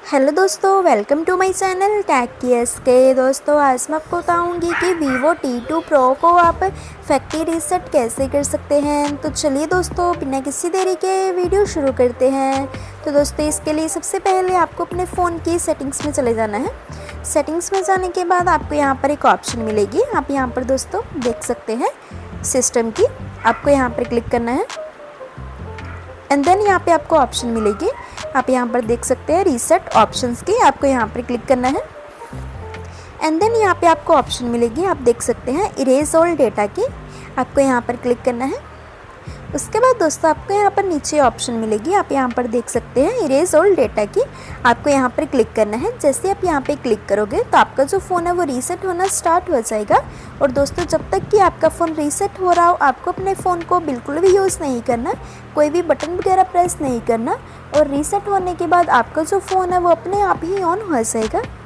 Hello दोस्तों, welcome to my channel tech cares के। दोस्तों आज मैं आपको बताऊंगी कि वीवो T2 Pro को आप फैक्ट्री रीसेट कैसे कर सकते हैं। तो चलिए दोस्तों बिना किसी देरी के वीडियो शुरू करते हैं। तो दोस्तों इसके लिए सबसे पहले आपको अपने फ़ोन की सेटिंग्स में चले जाना है। सेटिंग्स में जाने के बाद आपको यहाँ पर एक ऑप्शन मिलेगी। आप यहाँ पर दोस्तों देख सकते हैं सिस्टम की, आपको यहाँ पर क्लिक करना है एंड देन यहाँ पे आपको ऑप्शन मिलेगी। आप यहाँ पर देख सकते हैं रीसेट ऑप्शंस की, आपको यहाँ पर क्लिक करना है एंड देन यहाँ पे आपको ऑप्शन मिलेगी। आप देख सकते हैं इरेज ऑल डेटा की, आपको यहाँ पर क्लिक करना है। उसके बाद दोस्तों आपको यहाँ पर नीचे ऑप्शन मिलेगी। आप यहाँ पर देख सकते हैं इरेज ऑल डेटा की, आपको यहाँ पर क्लिक करना है। जैसे आप यहाँ पे क्लिक करोगे तो आपका जो फ़ोन है वो रीसेट होना स्टार्ट हो जाएगा। और दोस्तों जब तक कि आपका फ़ोन रीसेट हो रहा हो आपको अपने फ़ोन को बिल्कुल भी यूज़ नहीं करना, कोई भी बटन वगैरह प्रेस नहीं करना। और रीसेट होने के बाद आपका जो फ़ोन है वो अपने आप ही ऑन हो जाएगा।